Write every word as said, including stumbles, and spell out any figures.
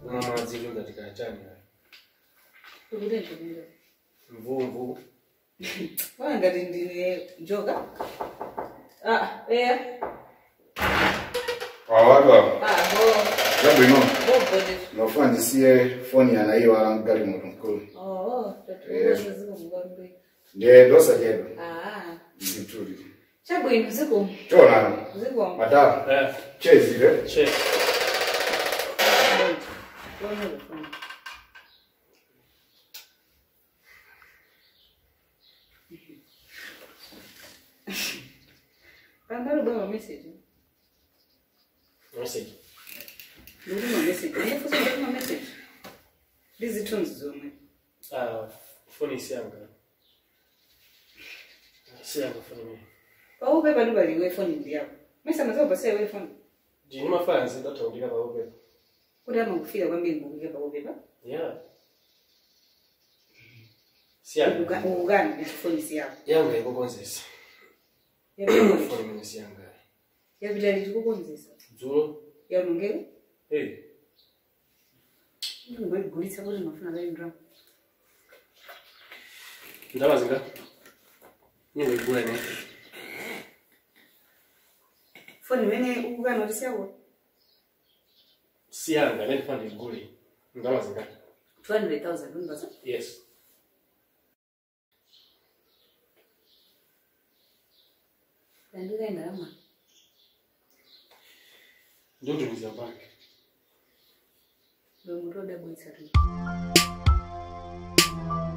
Mama zili katika chani. Ukudeni kubira. Mvumvu. Wanga ndine njoka. Ah, eh. Awaga. Ah, bo. Jambo ino. Bo bode. Nofanya sie phone yana hiyo ala ngari moto mkuu. Oh, tatuwa ziko mgambe. Ndiye dosa jedo. Ah. Ndituli. Chabu inu ziko. Chona. Ziko. Madam. Eh. Chezi le. Che. Bona bona. Pambalo bwa message. Message. Nduri ma message. Ni fuso nduri ma message. Dizi tunes zomwe. Ah, phone isianga. Isianga phone mimi. Pawo beba ndubali we phone ndi yako. Mesa mazo base we phone. Jini mafanzi ndatondika pa ope. Kuda mangufika kwambiri ngukike pawo beba. Yeah. Sianga. Ugani ndi phone si yako. Yanga ikokonzesa. Yabilo Phone mimi sianga. yabilo likukonzesa. Zulo. Yanongere? Eh. Ngwe gulitsa kuti mafuna ga ndra. Ndaba zinga. Nyingo igula ne. Phone wene ugani walisawo. Sianga nende fund igule. Ndaba zinga. two hundred thousand unbaza? Yes. Ndika ndama. Ndio tuliza bank. Ndo muroda boitsa tu.